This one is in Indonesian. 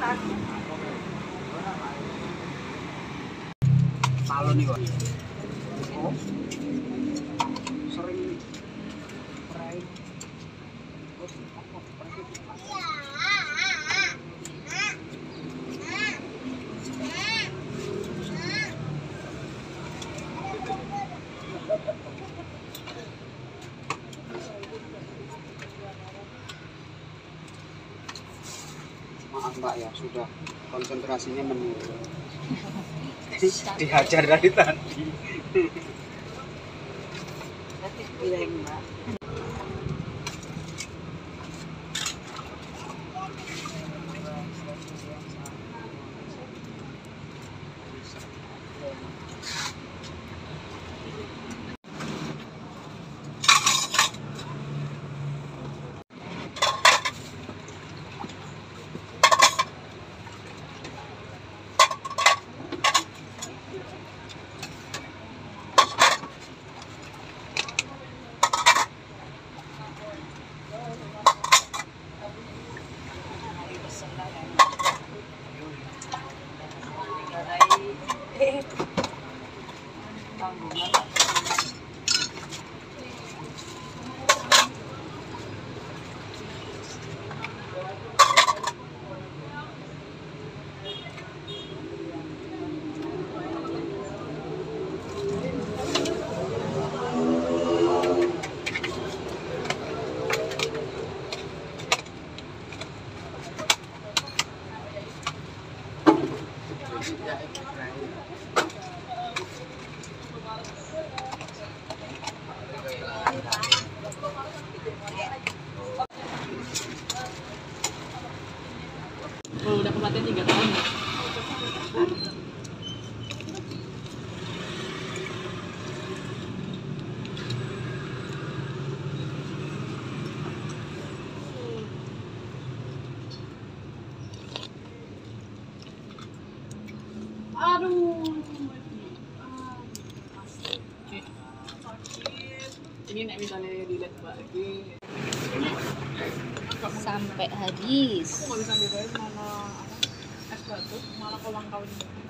Malu nih, Pak. Oh. Sering peraih. Maaf Mbak ya, sudah konsentrasinya menurun. Dihajar dari tadi. Tapi bilang Mbak. Oh, udah kematian 3 tahun ya? Aduh. Ini nek misalnya dilihat lagi Sampai habis. aku nggak bisa bedain mana es batu, mana kolang kaling.